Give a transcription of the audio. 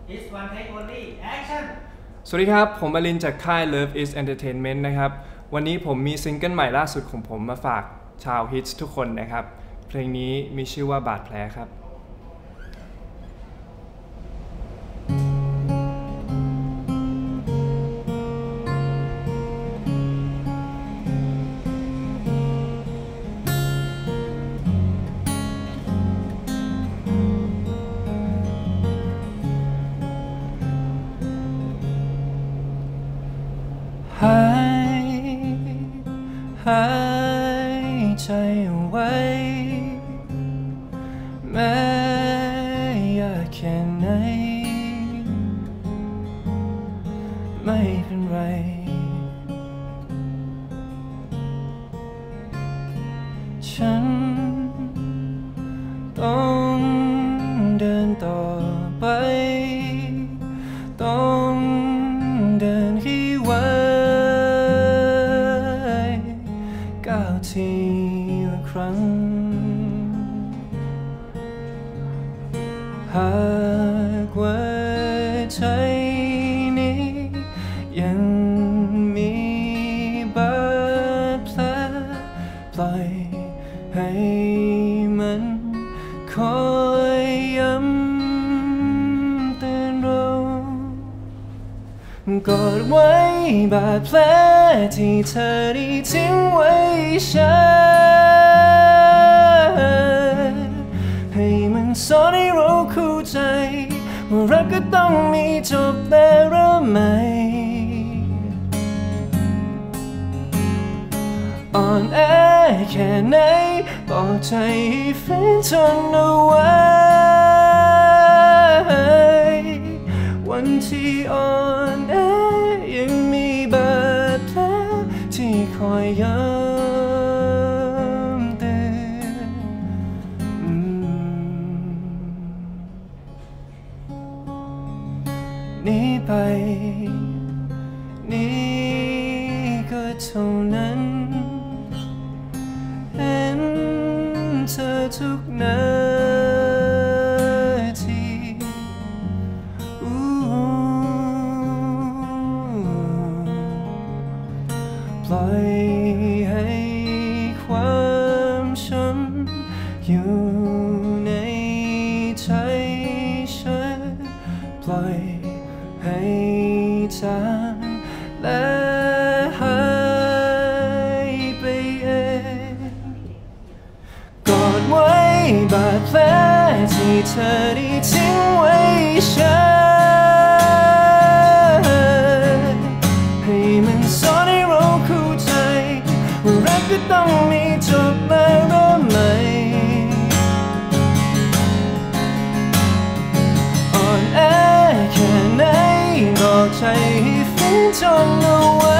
is one take only action สวัสดีครับผมอลินจากค่าย Love is Entertainment นะครับวันนี้ผมมีซิงเกิลใหม่ล่าสุดของผมมาฝากชาวฮิตทุกคนนะครับเพลงนี้มีชื่อว่าบาดแผลครับหายใจเอาไว้แม้ยากแค่ไหนไม่เป็นไรฉันต้องเดินต่อไปต้องเดินให้ไหวก้าวทีละครั้งหากว่าใจนี้ยังมีบาดแผลปล่อยให้มันคอยย้ำเตือนเรากอดไว้บาดแผลที่เธอได้ทิ้งไว้ฉันให้มันสอนให้เราเข้าใจว่ารักก็ต้องมีจบและเริ่มใหม่อ่อนแอแค่ไหนบอกใจให้ฝืนทนเอาไว้วันที่อ่อนแอยังมีบาดแผลที่คอยย้ำเตือนนี้ไปนี้ก็เท่านั้นเห็นเธอทุกนาทีปล่อยให้ความช้ำอยู่ในใจฉันปล่อยให้จางและหายไปเองกอดไว้บาดแผลที่เธอได้ทิ้งไว้ฉันให้มันสอนให้เราเข้าใจว่ารักก็ต้องมีจบและเริ่มใหม่อ่อนแอแค่ไหนบอกใจให้ฝืนทนเอาไว้